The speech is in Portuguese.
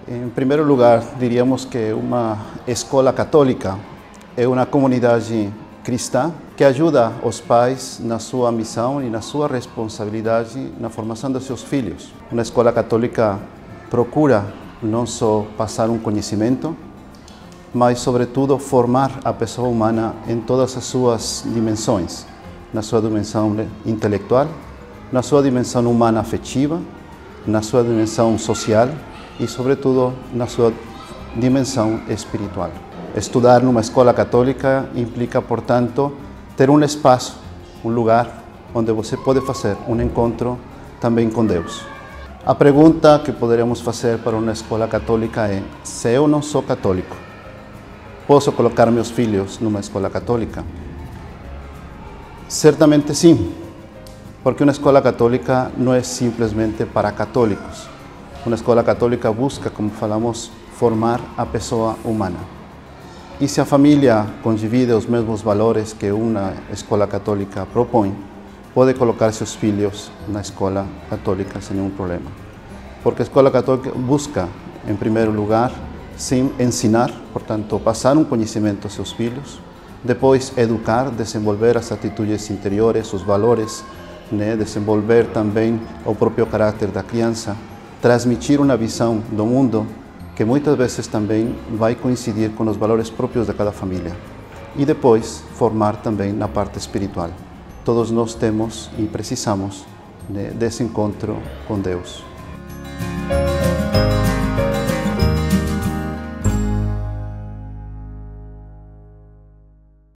Em primeiro lugar, diríamos que uma escola católica é uma comunidade cristã que ajuda os pais na sua missão e na sua responsabilidade na formação dos seus filhos. Uma escola católica procura não só passar um conhecimento, mas, sobretudo, formar a pessoa humana em todas as suas dimensões, na sua dimensão intelectual, na sua dimensão humana afetiva, na sua dimensão social e, sobretudo, na sua dimensão espiritual. Estudar numa escola católica implica, portanto, ter um espaço, um lugar onde você pode fazer um encontro também com Deus. A pergunta que poderíamos fazer para uma escola católica é: se eu não sou católico, posso colocar meus filhos numa escola católica? Certamente sim, porque uma escola católica não é simplesmente para católicos. Uma escola católica busca, como falamos, formar a pessoa humana. E se a família condivide os mesmos valores que uma escola católica propõe, pode colocar seus filhos na escola católica sem nenhum problema. Porque a escola católica busca, em primeiro lugar, sim, ensinar, portanto, passar um conhecimento aos seus filhos, depois educar, desenvolver as atitudes interiores, os valores, desenvolver também o próprio caráter da criança, transmitir uma visão do mundo que muitas vezes também vai coincidir com os valores próprios de cada família. E depois formar também na parte espiritual. Todos nós temos e precisamos desse encontro com Deus.